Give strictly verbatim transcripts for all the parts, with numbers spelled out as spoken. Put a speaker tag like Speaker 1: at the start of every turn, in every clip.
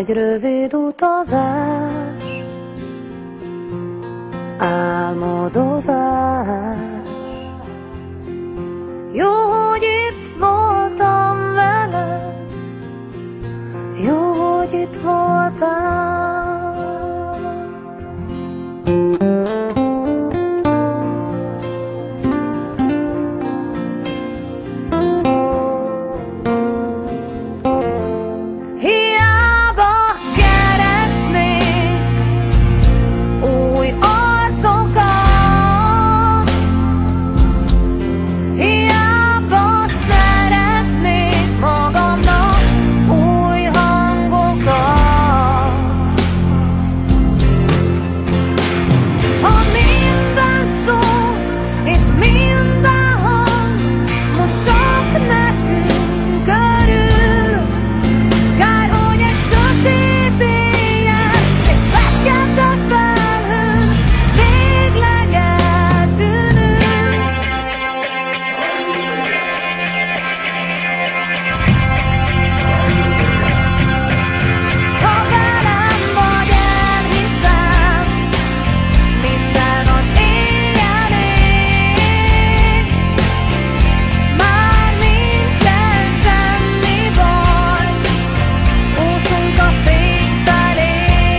Speaker 1: egy rövid utazás, álmodozás. Jó, hogy itt voltam veled, jó, hogy itt voltál. Hiába keresnék új arcokat, hiába szeretnék magamnak új hangokat. Ha minden szó és minden hang most csak nekünk örül, kár, hogy egy sötét éjjel, egy fekete felhőn végleg eltűnünk. Ha velem vagy, elhiszem, minden az éjjelé. Már nincsen semmi baj, úszunk a fény felé.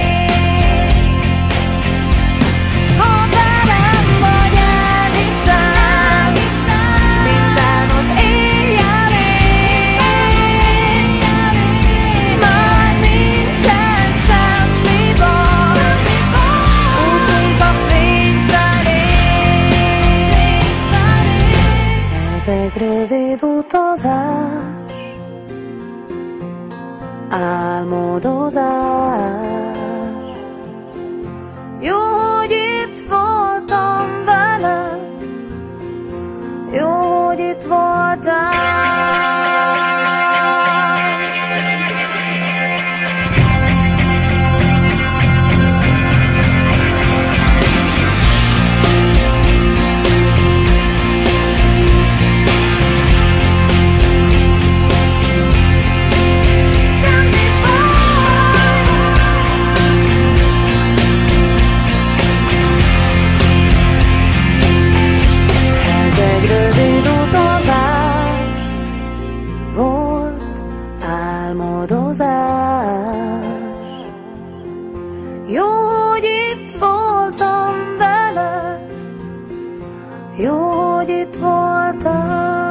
Speaker 1: Ha velem vagy, elhiszem, minden az éjjelé. Már nincsen semmi baj, úszunk a fény felé. Ez egy rövid utazás, álmodozás. Jó, hogy itt voltam veled, jó, hogy itt voltál. Ez egy rövid utazás volt, álmodozás. Jó, hogy itt voltam veled, jó, hogy itt voltál.